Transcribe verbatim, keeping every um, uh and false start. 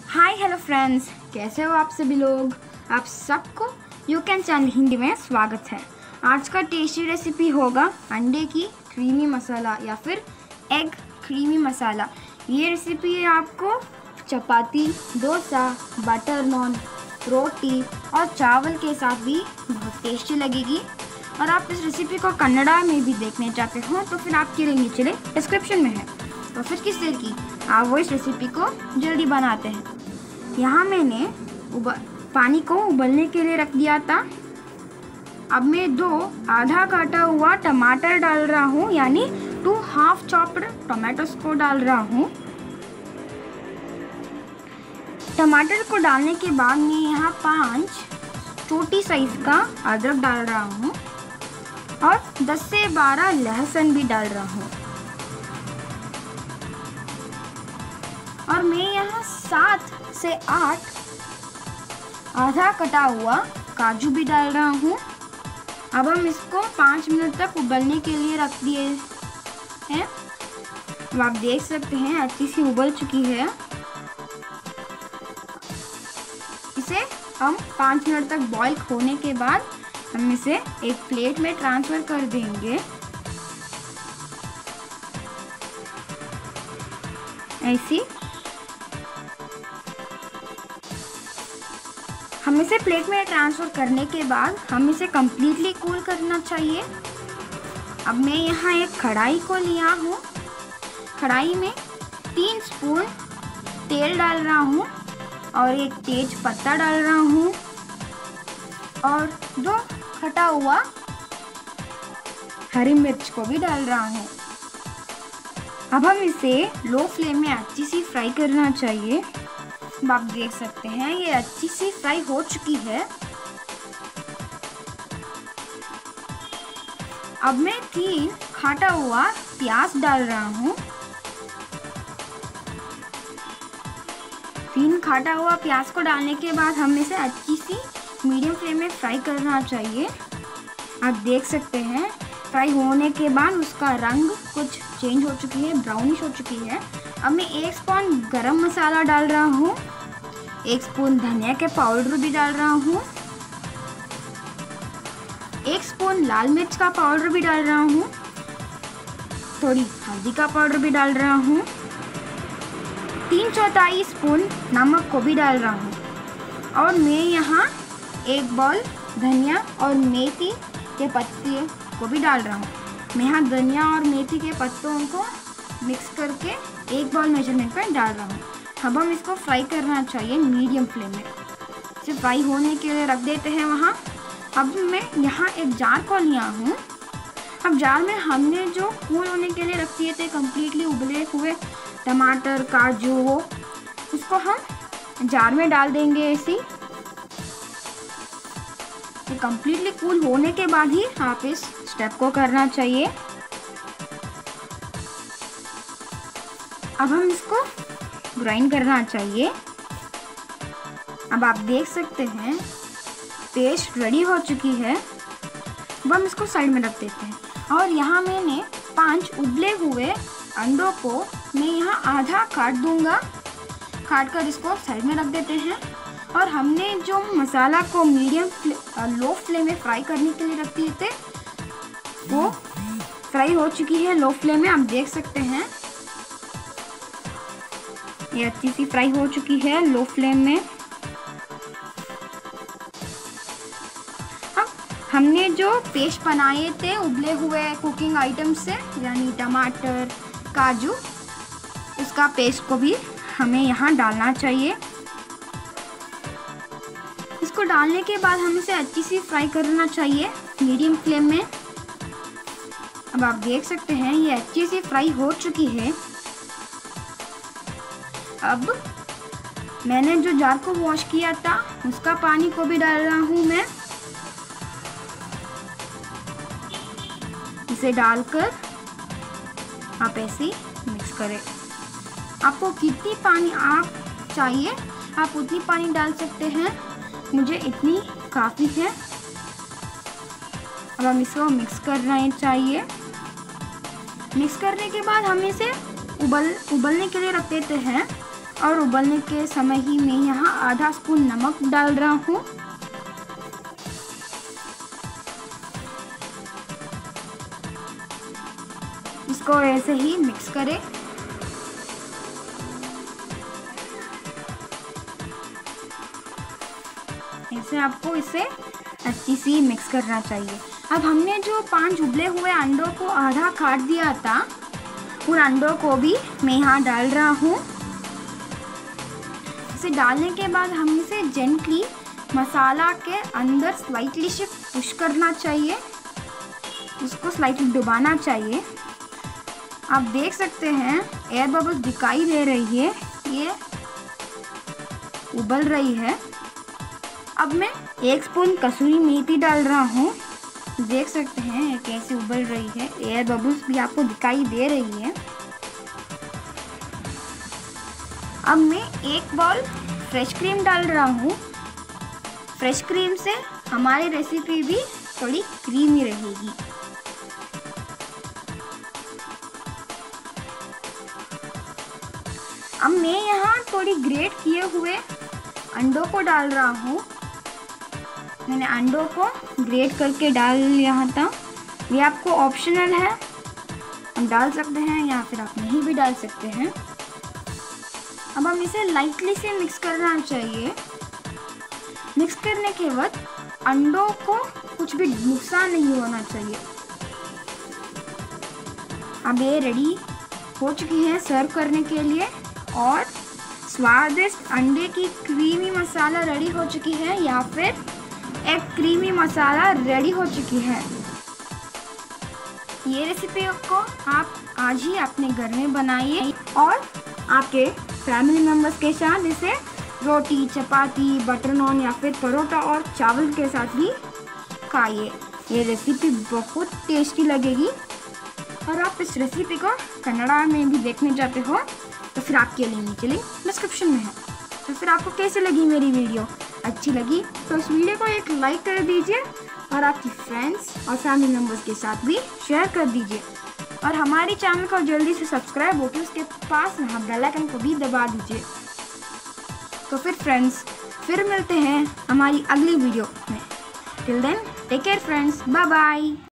Hi hello friends, कैसे हो आप सभी लोग। आप सबको यू कैन चैनल हिंदी में स्वागत है। आज का टेस्टी रेसिपी होगा अंडे की क्रीमी मसाला या फिर एग क्रीमी मसाला। ये रेसिपी आपको चपाती, डोसा, बटर नान, रोटी और चावल के साथ भी बहुत टेस्टी लगेगी। और आप इस रेसिपी को कन्नड़ा में भी देखने चाहते हो तो फिर आपके लिए नीचे डिस्क्रिप्शन में है। तो फिर किस देर की, आप वो इस रेसिपी को जल्दी बनाते हैं। यहाँ मैंने पानी को उबलने के लिए रख दिया था। अब मैं दो आधा काटा हुआ टमाटर डाल रहा हूँ, यानी टू हाफ चॉप्ड टोमेटोस को डाल रहा हूँ। टमाटर को डालने के बाद मैं यहाँ पांच छोटी साइज का अदरक डाल रहा हूँ और दस से बारह लहसुन भी डाल रहा हूँ। और मैं यहाँ सात से आठ आधा कटा हुआ काजू भी डाल रहा हूँ। अब हम इसको पाँच मिनट तक उबलने के लिए रख दिए हैं। अब आप देख सकते हैं अच्छी सी उबल चुकी है। इसे हम पाँच मिनट तक बॉईल होने के बाद हम इसे एक प्लेट में ट्रांसफ़र कर देंगे। ऐसी हम इसे प्लेट में ट्रांसफ़र करने के बाद हम इसे कम्प्लीटली कूल करना चाहिए। अब मैं यहाँ एक कढ़ाई को लिया हूँ। कढ़ाई में तीन स्पून तेल डाल रहा हूँ और एक तेज पत्ता डाल रहा हूँ और दो कटा हुआ हरी मिर्च को भी डाल रहा हूँ। अब हम इसे लो फ्लेम में अच्छी सी फ्राई करना चाहिए। अब आप देख सकते हैं ये अच्छी सी फ्राई हो चुकी है। अब मैं तीन काटा हुआ प्याज डाल रहा हूँ। तीन काटा हुआ प्याज को डालने के बाद हम इसे अच्छी सी मीडियम फ्लेम में फ्राई करना चाहिए। आप देख सकते हैं फ्राई होने के बाद उसका रंग कुछ चेंज हो चुकी है, ब्राउनिश हो चुकी है। अब मैं एक स्पून गरम मसाला डाल रहा हूँ, एक स्पून धनिया के पाउडर भी डाल रहा हूँ, एक स्पून लाल मिर्च का पाउडर भी डाल रहा हूँ, थोड़ी हल्दी का पाउडर भी डाल रहा हूँ, तीन चौथाई स्पून नमक को भी डाल रहा हूँ। और मैं यहाँ एक बॉल धनिया और मेथी के पत्ते को भी डाल रहा हूँ। मैं यहाँ धनिया और मेथी के पत्तों को मिक्स करके एक बॉल मेजरमेंट पर डाल रहा हूँ। अब हम इसको फ्राई करना चाहिए मीडियम फ्लेम में। इसे फ्राई होने के लिए रख देते हैं वहाँ। अब मैं यहाँ एक जार को लिया हूँ। अब जार में हमने जो कूल होने के लिए रख दिए थे कम्प्लीटली उबले हुए टमाटर, काजू, वो उसको हम जार में डाल देंगे। ऐसी ये कम्प्लीटली कूल होने के बाद ही आप इस स्टेप को करना चाहिए। अब हम इसको ग्राइंड करना चाहिए। अब आप देख सकते हैं पेस्ट रेडी हो चुकी है। अब हम इसको साइड में रख देते हैं। और यहाँ मैंने पांच उबले हुए अंडों को मैं यहाँ आधा काट दूंगा। काट कर इसको साइड में रख देते हैं। और हमने जो मसाला को मीडियम फ्ले, लो फ्लेम में फ्राई करने के लिए रख दिए थे वो फ्राई हो चुकी है लो फ्लेम में। आप देख सकते हैं ये अच्छी सी फ्राई हो चुकी है लो फ्लेम में। अब हमने जो पेस्ट बनाए थे उबले हुए कुकिंग आइटम से, यानी टमाटर, काजू, उसका पेस्ट को भी हमें यहाँ डालना चाहिए। इसको डालने के बाद हम इसे अच्छी सी फ्राई करना चाहिए मीडियम फ्लेम में। अब आप देख सकते हैं ये अच्छी सी फ्राई हो चुकी है। अब मैंने जो जार को वॉश किया था उसका पानी को भी डाल रहा हूँ मैं। इसे डालकर आप ऐसे मिक्स करें। आपको कितनी पानी आप चाहिए आप उतनी पानी डाल सकते हैं। मुझे इतनी काफ़ी है। अब हम इसको मिक्स करना चाहिए। मिक्स करने के बाद हम इसे उबल उबलने के लिए रख देते हैं। और उबलने के समय ही मैं यहाँ आधा स्पून नमक डाल रहा हूँ। इसको ऐसे ही मिक्स करें। ऐसे आपको इसे अच्छी सी मिक्स करना चाहिए। अब हमने जो पांच उबले हुए अंडों को आधा काट दिया था, उन अंडों को भी मैं यहाँ डाल रहा हूँ। इसे डालने के बाद हम इसे जेंटली मसाला के अंदर स्लाइटली से पुश करना चाहिए, उसको स्लाइटली डुबाना चाहिए। आप देख सकते हैं एयर बबल्स दिखाई दे रही है, ये उबल रही है। अब मैं एक स्पून कसूरी मेथी डाल रहा हूँ। देख सकते हैं कैसे उबल रही है, एयर बबल्स भी आपको दिखाई दे रही है। अब मैं एक बाउल फ्रेश क्रीम डाल रहा हूँ। फ्रेश क्रीम से हमारी रेसिपी भी थोड़ी क्रीमी रहेगी। अब मैं यहाँ थोड़ी ग्रेट किए हुए अंडों को डाल रहा हूँ। मैंने अंडों को ग्रेट करके डाल यहाँ था। ये आपको ऑप्शनल है, हम डाल सकते हैं या फिर आप नहीं भी डाल सकते हैं। अब हम इसे लाइटली से मिक्स करना चाहिए। मिक्स करने के बाद अंडों को कुछ भी नुकसान नहीं होना चाहिए। अब ये रेडी हो चुकी है सर्व करने के लिए और स्वादिष्ट अंडे की क्रीमी मसाला रेडी हो चुकी है या फिर एक क्रीमी मसाला रेडी हो चुकी है। ये रेसिपी को आप आज ही अपने घर में बनाइए और आपके फैमिली मेम्बर्स के साथ इसे रोटी, चपाती, बटर नान या फिर परोठा और चावल के साथ भी खाइए। ये रेसिपी बहुत टेस्टी लगेगी। और आप इस रेसिपी को कन्नड़ा में भी देखने चाहते हो तो फिर आपके लिए नीचे लिंक डिस्क्रिप्शन में है। तो फिर आपको कैसी लगी मेरी वीडियो? अच्छी लगी तो इस वीडियो को एक लाइक कर दीजिए और आपकी फ्रेंड्स और फैमिली मेम्बर्स के साथ भी शेयर कर दीजिए। और हमारे चैनल को जल्दी से सब्सक्राइब होकर उसके पास वहाँ बेल आइकन को भी दबा दीजिए। तो फिर फ्रेंड्स, फिर मिलते हैं हमारी अगली वीडियो में। Till then take care friends, bye bye.